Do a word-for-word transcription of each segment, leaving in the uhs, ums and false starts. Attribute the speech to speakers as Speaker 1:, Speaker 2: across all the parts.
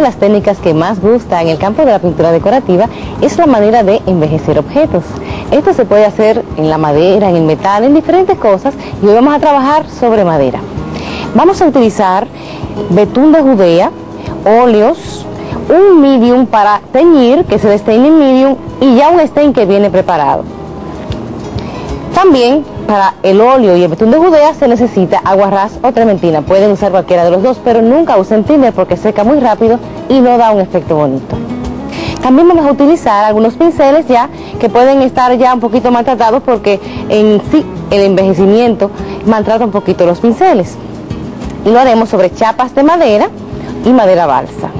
Speaker 1: las técnicas que más gusta en el campo de la pintura decorativa es la manera de envejecer objetos. Esto se puede hacer en la madera, en el metal, en diferentes cosas, y hoy vamos a trabajar sobre madera. Vamos a utilizar betún de Judea, óleos, un medium para teñir, que se desteine en medium, y ya un stain que viene preparado. También para el óleo y el betún de Judea se necesita aguarrás o trementina. Pueden usar cualquiera de los dos, pero nunca usen primer porque seca muy rápido y no da un efecto bonito. También vamos a utilizar algunos pinceles ya que pueden estar ya un poquito maltratados porque en sí el envejecimiento maltrata un poquito los pinceles. Y lo haremos sobre chapas de madera y madera balsa.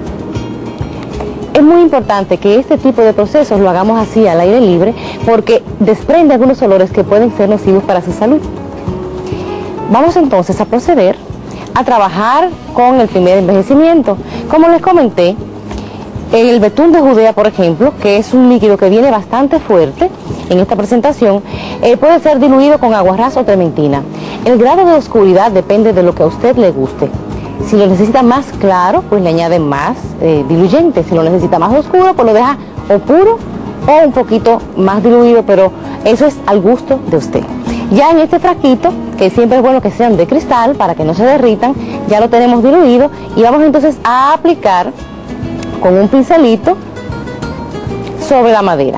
Speaker 1: Es muy importante que este tipo de procesos lo hagamos así al aire libre porque desprende algunos olores que pueden ser nocivos para su salud. Vamos entonces a proceder a trabajar con el primer envejecimiento. Como les comenté, el betún de Judea, por ejemplo, que es un líquido que viene bastante fuerte en esta presentación, eh, puede ser diluido con aguarrás o trementina. El grado de oscuridad depende de lo que a usted le guste. Si lo necesita más claro, pues le añade más eh, diluyente. Si lo necesita más oscuro, pues lo deja o puro o un poquito más diluido, pero eso es al gusto de usted. Ya en este frasquito, que siempre es bueno que sean de cristal para que no se derritan, ya lo tenemos diluido y vamos entonces a aplicar con un pincelito sobre la madera.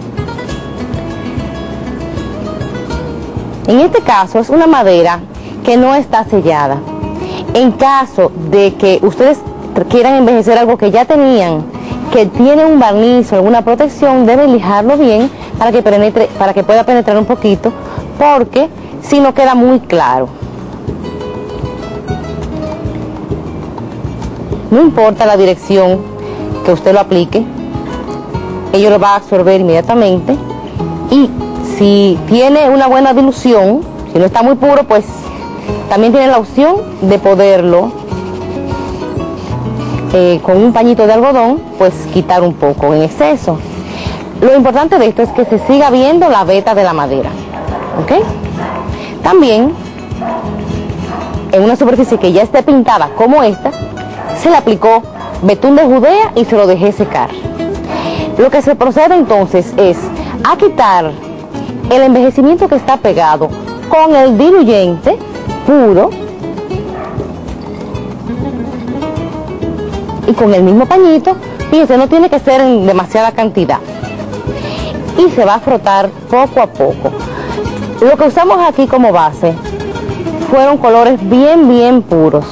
Speaker 1: En este caso es una madera que no está sellada. En caso de que ustedes quieran envejecer algo que ya tenían, que tiene un barniz o alguna protección, deben lijarlo bien para que penetre, para que pueda penetrar un poquito, porque si no queda muy claro. No importa la dirección que usted lo aplique, ello lo va a absorber inmediatamente. Y si tiene una buena dilución, si no está muy puro, pues también tiene la opción de poderlo eh, con un pañito de algodón pues quitar un poco en exceso. Lo importante de esto es que se siga viendo la veta de la madera, ¿ok? También en una superficie que ya esté pintada como esta, se le aplicó betún de Judea y se lo dejé secar. Lo que se procede entonces es a quitar el envejecimiento que está pegado con el diluyente puro y con el mismo pañito. Fíjense, no tiene que ser en demasiada cantidad y se va a frotar poco a poco. Lo que usamos aquí como base fueron colores bien bien puros: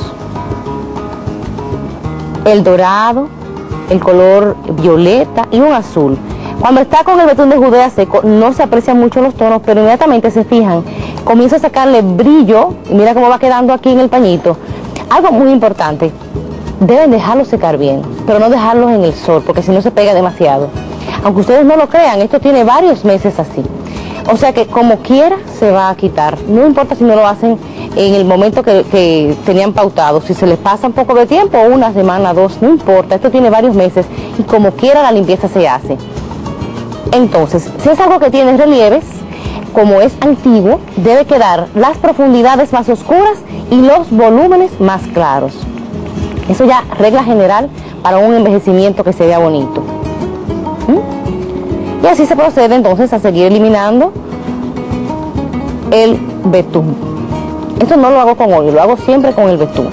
Speaker 1: el dorado, el color violeta y un azul. Cuando está con el betún de Judea seco no se aprecian mucho los tonos, pero inmediatamente se fijan, comienza a sacarle brillo y mira cómo va quedando aquí en el pañito. Algo muy importante, deben dejarlo secar bien, pero no dejarlos en el sol porque si no se pega demasiado. Aunque ustedes no lo crean, esto tiene varios meses así. O sea que como quiera se va a quitar, no importa si no lo hacen en el momento que, que tenían pautado, si se les pasa un poco de tiempo, una semana, dos, no importa, esto tiene varios meses y como quiera la limpieza se hace. Entonces, si es algo que tiene relieves, como es antiguo, debe quedar las profundidades más oscuras y los volúmenes más claros. Eso ya regla general para un envejecimiento que se vea bonito. ¿Mm? Y así se procede entonces a seguir eliminando el betún. Esto no lo hago con óleo, lo hago siempre con el betún.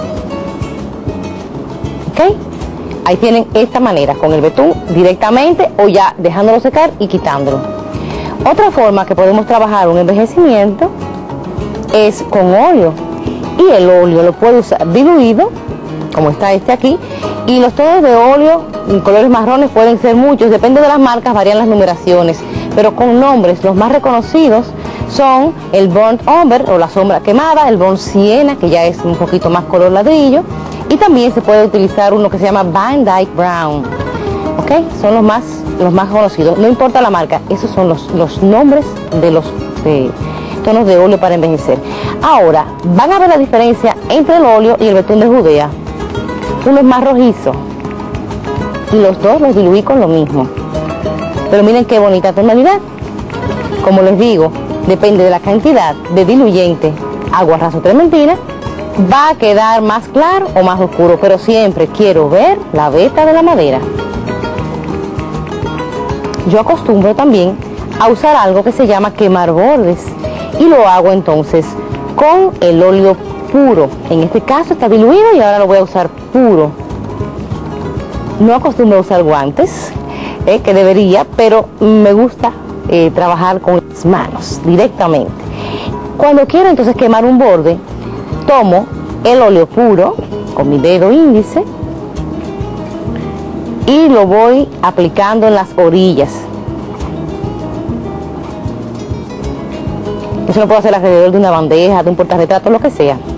Speaker 1: ¿Ok? Ahí tienen esta manera, con el betún directamente o ya dejándolo secar y quitándolo. Otra forma que podemos trabajar un envejecimiento es con óleo. Y el óleo lo puede usar diluido, como está este aquí, y los tonos de óleo en colores marrones pueden ser muchos, depende de las marcas, varían las numeraciones, pero con nombres, los más reconocidos son el Burnt Umber o la sombra quemada, el Burnt Sienna, que ya es un poquito más color ladrillo, y también se puede utilizar uno que se llama Van Dyke Brown. ¿Ok? Son los más, los más conocidos, no importa la marca, esos son los, los nombres de los de tonos de óleo para envejecer. Ahora, van a ver la diferencia entre el óleo y el betún de Judea. Uno es más rojizo y los dos los diluí con lo mismo. Pero miren qué bonita tonalidad. Como les digo, depende de la cantidad de diluyente, aguarrás o trementina va a quedar más claro o más oscuro, pero siempre quiero ver la veta de la madera. Yo acostumbro también a usar algo que se llama quemar bordes y lo hago entonces con el óleo puro. En este caso está diluido y ahora lo voy a usar puro. No acostumbro a usar guantes, eh, que debería, pero me gusta eh, trabajar con las manos directamente. Cuando quiero entonces quemar un borde, tomo el óleo puro con mi dedo índice y lo voy aplicando en las orillas. Eso lo puedo hacer alrededor de una bandeja, de un portarretrato, lo que sea.